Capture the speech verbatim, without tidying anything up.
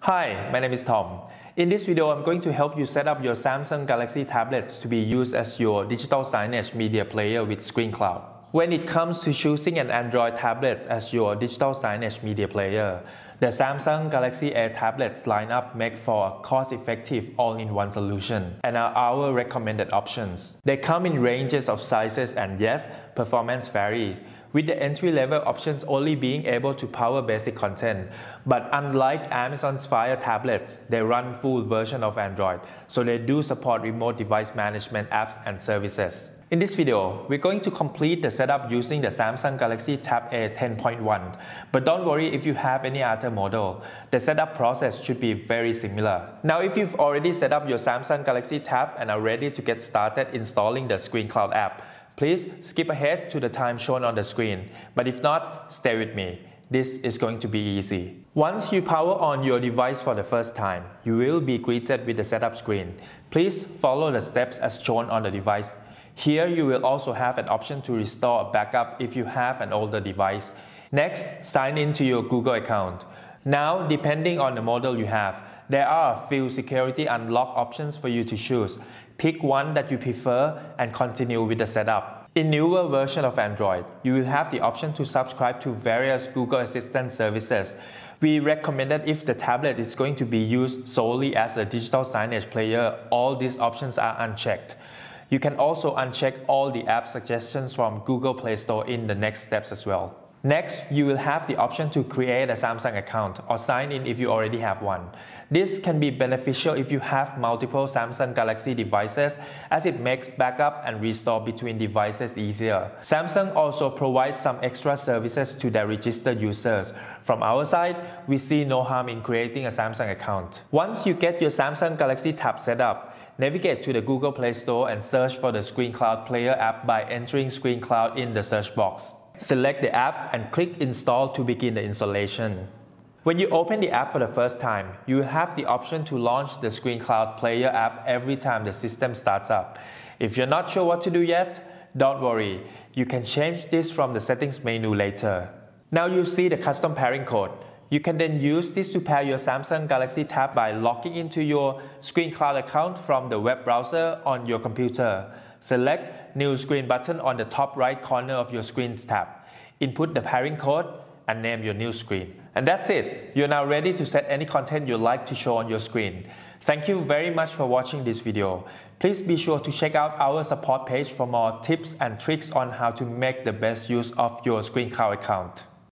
Hi, my name is Tom. In this video, I'm going to help you set up your Samsung Galaxy tablets to be used as your digital signage media player with ScreenCloud. When it comes to choosing an Android tablet as your digital signage media player, the Samsung Galaxy Air tablets lineup make for a cost-effective all-in-one solution and are our recommended options. They come in ranges of sizes and yes, performance varies, with the entry-level options only being able to power basic content. But unlike Amazon's Fire tablets, they run full version of Android, so they do support remote device management apps and services. In this video, we're going to complete the setup using the Samsung Galaxy Tab A ten point one. But don't worry if you have any other model. The setup process should be very similar. Now, if you've already set up your Samsung Galaxy Tab and are ready to get started installing the ScreenCloud app, please skip ahead to the time shown on the screen. But if not, stay with me. This is going to be easy. Once you power on your device for the first time, you will be greeted with the setup screen. Please follow the steps as shown on the device. Here you will also have an option to restore a backup if you have an older device. Next, sign in to your Google account. Now, depending on the model you have, there are a few security unlock options for you to choose. Pick one that you prefer and continue with the setup. In newer version of Android, you will have the option to subscribe to various Google Assistant services. We recommend that if the tablet is going to be used solely as a digital signage player, all these options are unchecked. You can also uncheck all the app suggestions from Google Play Store in the next steps as well. Next, you will have the option to create a Samsung account or sign in if you already have one. This can be beneficial if you have multiple Samsung Galaxy devices, as it makes backup and restore between devices easier. Samsung also provides some extra services to their registered users. From our side, we see no harm in creating a Samsung account. Once you get your Samsung Galaxy Tab set up, navigate to the Google Play Store and search for the ScreenCloud Player app by entering ScreenCloud in the search box. Select the app and click Install to begin the installation. When you open the app for the first time, you will have the option to launch the ScreenCloud Player app every time the system starts up. If you're not sure what to do yet, don't worry, you can change this from the settings menu later. Now you see the custom pairing code. You can then use this to pair your Samsung Galaxy Tab by logging into your ScreenCloud account from the web browser on your computer. Select New Screen button on the top right corner of your Screens tab. Input the pairing code and name your new screen. And that's it. You're now ready to set any content you'd like to show on your screen. Thank you very much for watching this video. Please be sure to check out our support page for more tips and tricks on how to make the best use of your ScreenCloud account.